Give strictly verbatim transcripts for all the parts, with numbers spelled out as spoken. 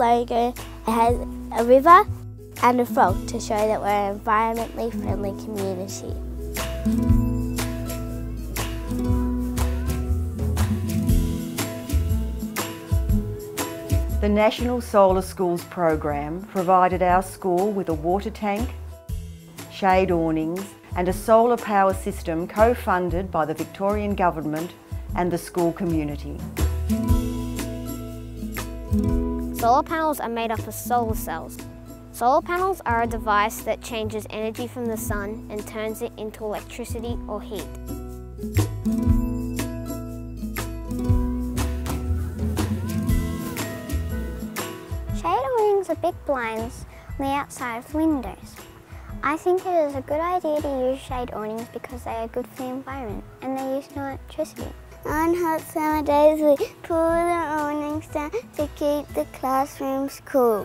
logo, it has a river and a frog to show that we're an environmentally friendly community. The National Solar Schools program provided our school with a water tank, shade awnings and a solar power system co-funded by the Victorian Government and the school community. Solar panels are made up of solar cells. Solar panels are a device that changes energy from the sun and turns it into electricity or heat. Shade awnings are big blinds on the outside of windows. I think it is a good idea to use shade awnings because they are good for the environment and they use no electricity. On hot summer days we pull the awnings down to keep the classrooms cool.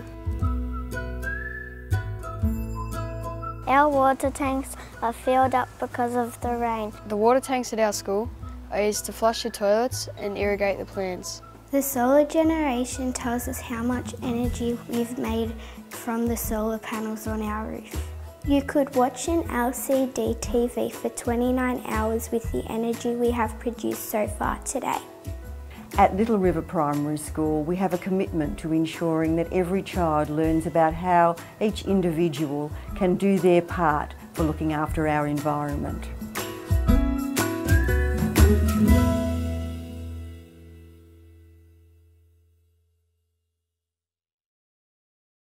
Our water tanks are filled up because of the rain. The water tanks at our school are used to flush the toilets and irrigate the plants. The solar generation tells us how much energy we've made from the solar panels on our roof. You could watch an L C D T V for twenty-nine hours with the energy we have produced so far today. At Little River Primary School, we have a commitment to ensuring that every child learns about how each individual can do their part for looking after our environment.